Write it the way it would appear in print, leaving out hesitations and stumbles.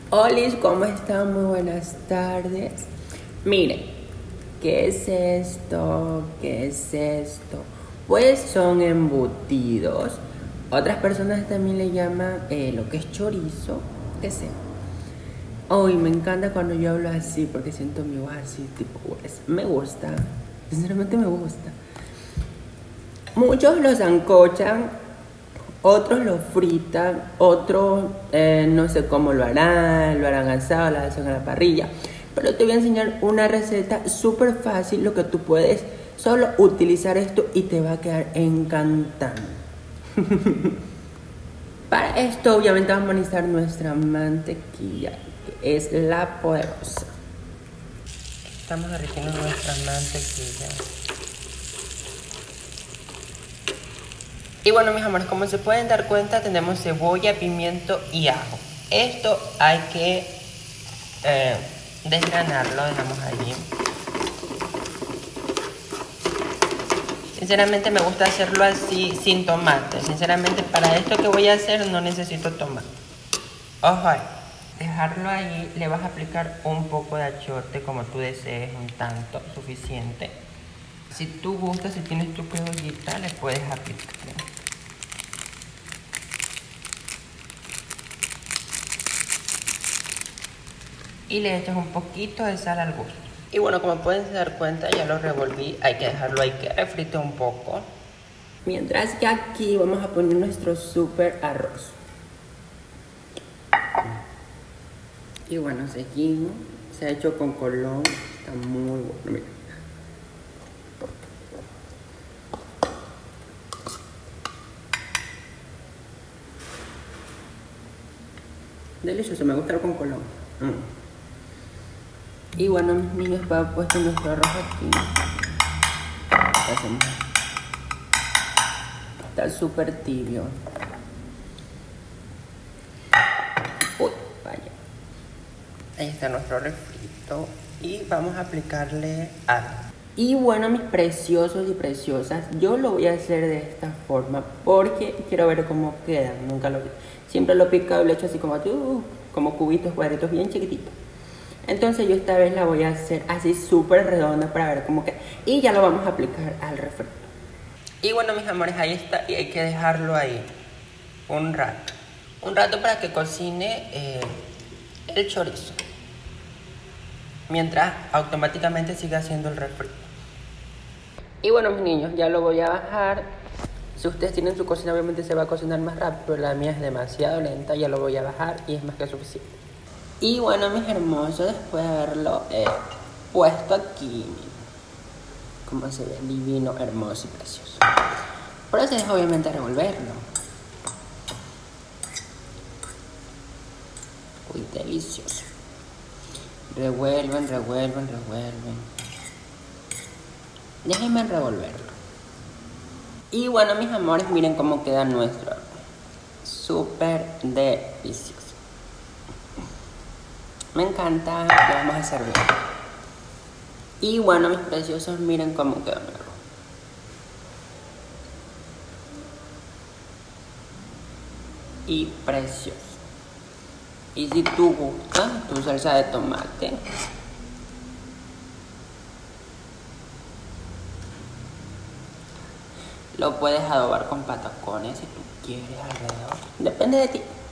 Hola, ¿cómo están? Muy buenas tardes. Miren, ¿qué es esto? ¿Qué es esto? Pues son embutidos. Otras personas también le llaman lo que es chorizo, qué sé. Hoy me encanta cuando yo hablo así porque siento mi voz así, tipo, pues, me gusta. Sinceramente me gusta. Muchos los ancochan, otros lo fritan, otros no sé cómo lo harán asado, lo hacen a la parrilla. Pero te voy a enseñar una receta súper fácil, lo que tú puedes solo utilizar esto y te va a quedar encantando. Para esto obviamente vamos a necesitar nuestra mantequilla, que es la poderosa. Estamos derritiendo nuestra mantequilla. Y bueno, mis amores, como se pueden dar cuenta, tenemos cebolla, pimiento y ajo. Esto hay que desgranarlo, dejamos allí. Sinceramente me gusta hacerlo así, sin tomate. Sinceramente para esto que voy a hacer no necesito tomate. Ojo ahí. Dejarlo ahí, le vas a aplicar un poco de achiote como tú desees, un tanto suficiente. Si tú gustas, si tienes tu cebollita, le puedes aplicar. Y le echas un poquito de sal al gusto. Y bueno, como pueden dar cuenta, ya lo revolví, hay que dejarlo ahí que refrite un poco. Mientras que aquí vamos a poner nuestro super arroz. Y bueno, seguimos. Se ha hecho con colón, está muy bueno, mira. Delicioso, me gusta con colón. Y bueno, mis niños, va puesto nuestro arroz aquí. Está súper tibio. Uy, vaya. Ahí está nuestro refrito. Y vamos a aplicarle algo. Y bueno, mis preciosos y preciosas, yo lo voy a hacer de esta forma porque quiero ver cómo quedan. Nunca lo siempre lo he picado y lo he hecho así como cubitos, cuadritos bien chiquititos. Entonces yo esta vez la voy a hacer así súper redonda para ver cómo queda. Y ya lo vamos a aplicar al refrito. Y bueno, mis amores, ahí está. Y hay que dejarlo ahí un rato. Un rato para que cocine el chorizo. Mientras automáticamente siga haciendo el refrito. Y bueno, mis niños, ya lo voy a bajar. Si ustedes tienen su cocina, obviamente se va a cocinar más rápido, pero la mía es demasiado lenta. Ya lo voy a bajar y es más que suficiente. Y bueno, mis hermosos, después de haberlo puesto aquí, como se ve, divino, hermoso y precioso. Proceso obviamente revolverlo. Uy, delicioso. Revuelven. Déjenme revolverlo. Y bueno, mis amores, miren cómo queda nuestro. Súper delicioso. Me encanta, lo vamos a servir. Y bueno, mis preciosos, miren cómo quedó mi arroz. Y precioso. Y si tú gustas tu salsa de tomate, lo puedes adobar con patacones si tú quieres alrededor. Depende de ti.